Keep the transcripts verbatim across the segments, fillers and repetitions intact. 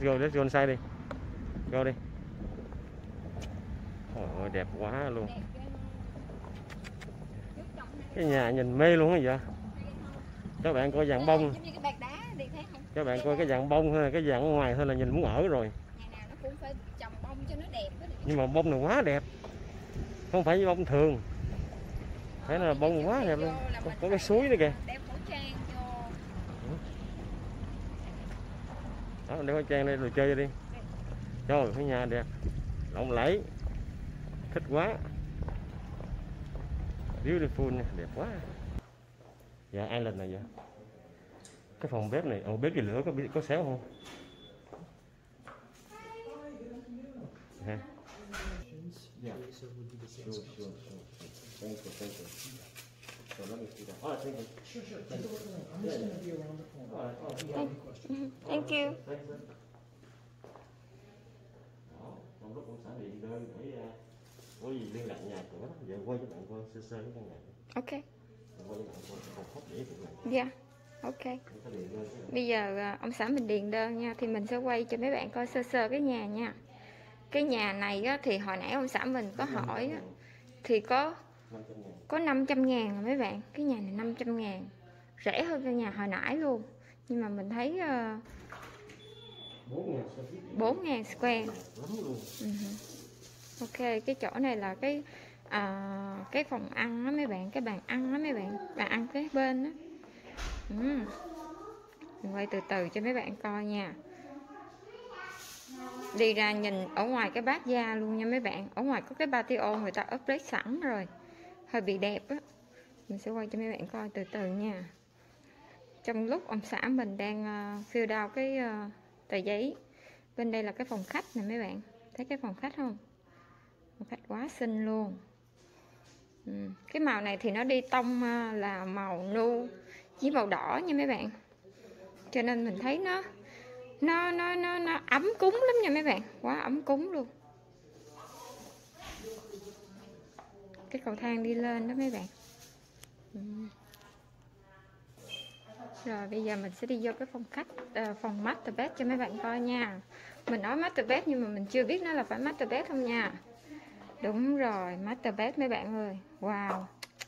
go, let's go inside đi. Go đi. Ôi, đẹp quá luôn. Cái nhà nhìn mê luôn á vậy. Các bạn coi dạng bông. Các bạn coi cái dạng bông thôi, cái dạng ngoài thôi là nhìn muốn ở rồi. Nhà nào nó cũng phải trồng bông cho nó đẹp đó. Nhưng mà bông này quá đẹp. Không phải bông thường. Phải là bông quá đẹp luôn. Có, có cái suối nữa kìa. Đeo khẩu trang vô. Đó, đeo khẩu trang đây rồi chơi đi. Trời, cái nhà đẹp. Lộng lẫy. Thích quá. Beautiful nha, đẹp quá. Dạ, Island này vậy. Cái phòng bếp này, ồ bếp gì lửa có có xéo không? Ha. Yeah. Sure, sure, sure. Thank you, thank you. So let me see that. Oh, thank you. Sure, sure. Thank you. Yeah, yeah. Be around the corner. Thank you. Đó, trong lúc ông xã điện đơn để có gì liên lạc nhà cửa, giờ quay cho bạn coi sơ sơ cái căn nhà. Ok. Quay cho bạn coi phòng khách để tụi này. Dạ. Ok. Bây giờ ông xã mình điền đơn nha, thì mình sẽ quay cho mấy bạn coi sơ sơ cái nhà nha. Cái nhà này á, thì hồi nãy ông xã mình có hỏi á, thì có có năm trăm ngàn mấy bạn. Cái nhà này năm trăm ngàn, rẻ hơn cái nhà hồi nãy luôn. Nhưng mà mình thấy uh, bốn ngàn square. Uh-huh. Ok, cái chỗ này là cái uh, cái phòng ăn đó mấy bạn, cái bàn ăn đó mấy bạn, bàn ăn kế bên đó. Uh. Mình quay từ từ cho mấy bạn coi nha. Đi ra nhìn ở ngoài cái bát da luôn nha mấy bạn. Ở ngoài có cái patio người ta upgrade sẵn rồi, hơi bị đẹp á. Mình sẽ quay cho mấy bạn coi từ từ nha. Trong lúc ông xã mình đang uh, fill out cái uh, tờ giấy. Bên đây là cái phòng khách nè mấy bạn. Thấy cái phòng khách không? Phòng khách quá xinh luôn. ừ. Cái màu này thì nó đi tông uh, là màu nu với màu đỏ nha mấy bạn. Cho nên mình thấy nó nó nó nó nó ấm cúng lắm nha mấy bạn, quá ấm cúng luôn. Cái cầu thang đi lên đó mấy bạn. ừ. Rồi bây giờ mình sẽ đi vô cái phòng khách, uh, phòng master bed cho mấy bạn coi nha. Mình nói master bed nhưng mà mình chưa biết nó là phải master bed không nha. Đúng rồi, master bed mấy bạn ơi. Wow.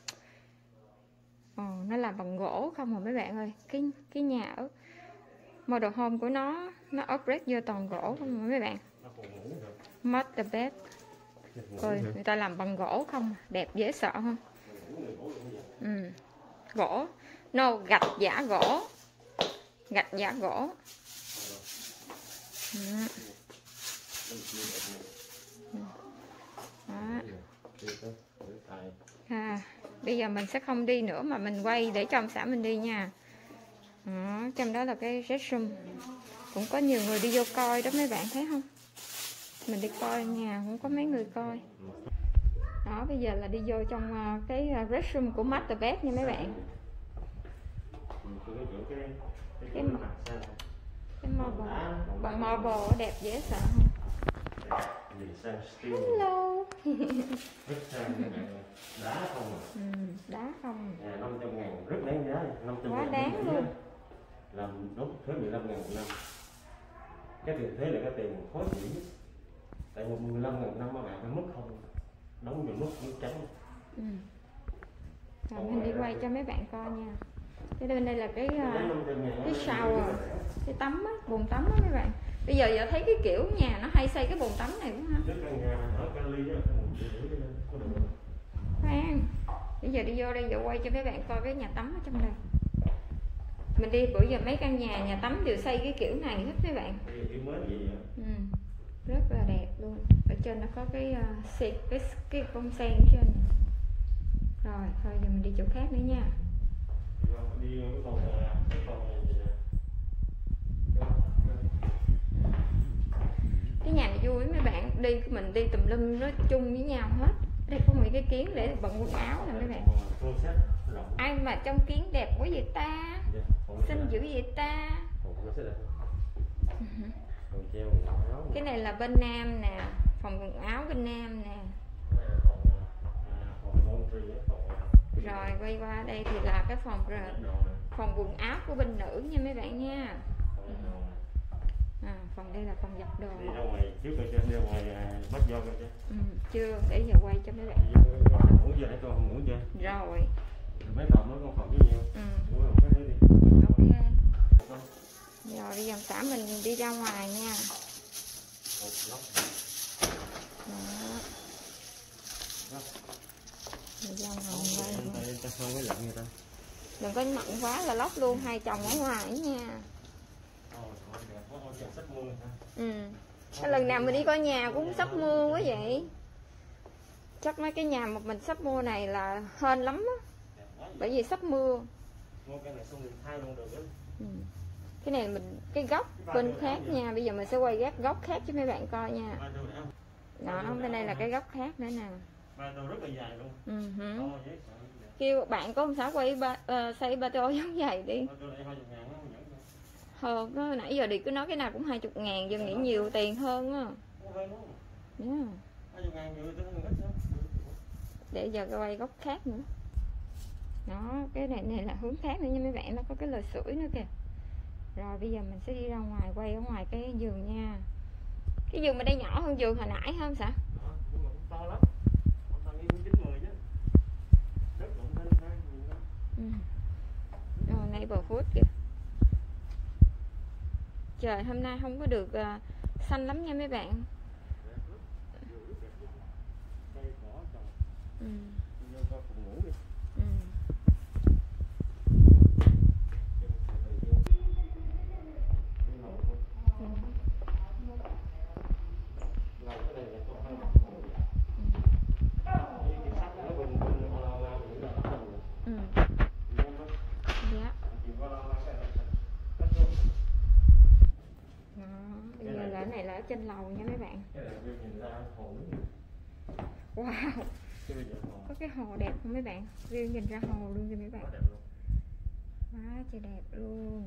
Ồ, nó làm bằng gỗ không mà mấy bạn ơi. Cái cái nhà ở model home của nó nó upgrade vô toàn gỗ không mà mấy bạn. Master bed. Coi người ta làm bằng gỗ không, đẹp dễ sợ không? Ừ. Gỗ. No, gạch giả gỗ. Gạch giả gỗ. Ừ. Đó. À, bây giờ mình sẽ không đi nữa mà mình quay để cho ông xã mình đi nha. Đó, trong đó là cái restroom. Cũng có nhiều người đi vô coi đó mấy bạn thấy không? Mình đi coi nhà cũng có mấy người coi. Đó, bây giờ là đi vô trong cái restroom của master bed nha mấy bạn. Cái, cái marble, bằng marble đẹp dễ sợ không? Hello. Đá không à? Ừ, đá không. À, năm trăm ngàn rất đáng giá, năm trăm quá đáng luôn. Làm đóng thuế mười lăm ngàn một năm. Cái tiền thuế là cái tiền khó chịu nhất. Tại một mười lăm ngàn năm các bạn phải mất không? Đóng vào mức nước trắng. Ừ. Rồi mình đi quay cho mấy bạn coi nha. Cái bên đây là cái cái shower, cái tắm á, bồn tắm á mấy bạn. Bây giờ giờ thấy cái kiểu nhà nó hay xây cái bồn tắm này quá ha. Khoan, bây giờ đi vô đây giờ quay cho mấy bạn coi cái nhà tắm ở trong đây. Mình đi bữa giờ mấy căn nhà nhà tắm đều xây cái kiểu này hết mấy bạn. Ừ, rất là đẹp luôn. Ở trên nó có cái uh, cái cái, cái bông sen ở trên. Rồi thôi giờ mình đi chỗ khác nữa nha. Cái nhà này vui mấy bạn, đi mình đi tùm lum nói chung với nhau hết. Đây có mấy cái kiến để bận quần áo nè mấy bạn. Ai mà trong kiến đẹp quá vậy ta? Xinh dữ vậy ta? Cái này là bên nam nè, phòng quần áo bên nam nè. Rồi quay qua đây thì là cái phòng phòng quần áo của bên nữ nha mấy bạn nha. À, phần đây là phần giặt đồ. Đi ra ngoài trước coi cho, đi ra ngoài bắt vô coi cho. Ừ, chưa, để giờ quay cho mấy bạn. Ngủ chưa để con ngủ chưa? Rồi. Mấy phòng đó con phòng với nhiều. Ừ. Ngủ không cái đi. Ok. Rồi bây giờ xã mình đi ra ngoài nha. Đó. Đi ra ngoài đây. Ta không cái lạnh người ta. Đừng có nặng quá là lóc luôn hai chồng ở ngoài nha. Ừ. Cái lần nào mình đi coi nhà cũng sắp mưa quá vậy. Chắc mấy cái nhà mà mình sắp mua này là hên lắm á. Bởi vì sắp mưa. Ừ. Cái này mình cái góc bên khác nha. Bây giờ mình sẽ quay các góc khác cho mấy bạn coi nha. Đó, bên đây là cái góc khác nữa nè. Ừ. Kêu bạn có ông xã quay ba, uh, xây ba tô giống vậy đi. Ờ, nó nãy giờ đi cứ nói cái nào cũng hai chục ngàn, giờ nghĩ nhiều tiền hơn á. Yeah. Để giờ quay góc khác nữa. Đó, cái này này là hướng khác nữa nha mấy bạn, nó có cái lò sưởi nữa kìa. Rồi bây giờ mình sẽ đi ra ngoài, quay ở ngoài cái giường nha. Cái giường bên đây nhỏ hơn giường hồi nãy không sao? To lắm. Ừ. Rồi neighborhood kìa. Trời hôm nay không có được uh, xanh lắm nha mấy bạn. Ừ. Ừ. Trên lầu nha mấy bạn. Wow, có cái hồ đẹp không mấy bạn? View nhìn ra hồ luôn kìa mấy bạn. Quá trời đẹp luôn.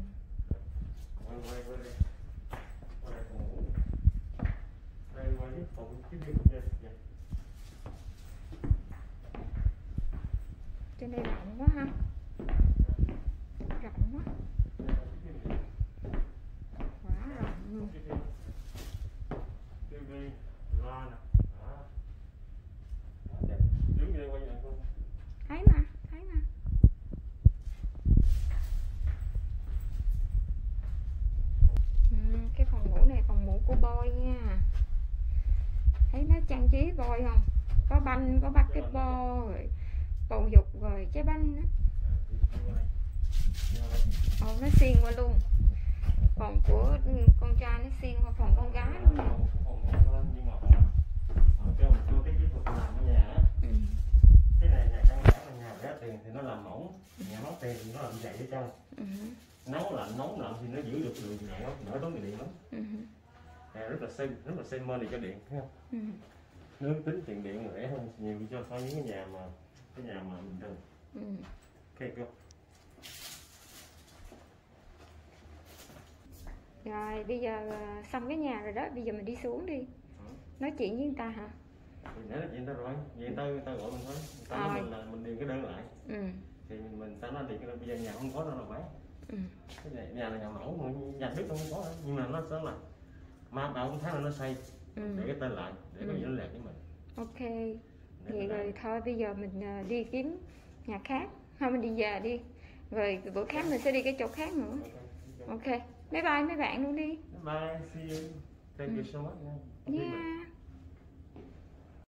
Trên đây rộng quá ha. Rộng quá. Quá rộng luôn. Thấy mà, thấy mà. Ừ, cái phòng ngủ này phòng ngủ của boy nha. Thấy nó trang trí boy không? Có banh, có basketball, rồi bầu dục, rồi trái banh nữa. Ồ, nó xuyên qua luôn. Phòng của con trai nó xuyên qua phòng con gái luôn nè. Cái này nhà căn bản là nhà rẻ tiền thì nó làm mỏng, nhà móc tiền thì nó làm dày ở trong. Ừ. Nấu lạnh, nóng lạnh thì nó giữ được đường nhẹ, đỡ tốn điện lắm. Ừ. À, rất là xây, rất là xây mơ này cho điện, thấy không? Ừ. Nếu tính tiền điện rẻ hơn nhiều cho so với cái nhà mà cái nhà mà bình thường. Ừ. Ok cô. Rồi bây giờ xong cái nhà rồi đó, bây giờ mình đi xuống đi. Ừ. Nói chuyện với người ta hả? Thì nãy là chuyện ta rồi, vậy ta ta gọi mình thôi, ta nói mình là mình điền cái đơn lại. Ừ. Thì mình, mình ta nói điền cái đơn, bây giờ nhà không có đâu là bán. Ừ. Cái này nhà là nhà mẫu, nhà nước không có đâu, nhưng mà nó sẽ là mà bảo một tháng là nó xây. Ừ. Để cái tên lại, để có gì nó lẹt với mình. Ok. Vậy rồi thôi bây giờ mình đi kiếm nhà khác, thôi mình đi về đi. Rồi bữa khác mình sẽ đi cái chỗ khác nữa. Ok. Bye bye mấy bạn luôn đi. Bye, see you. Thank you so much. Yeah.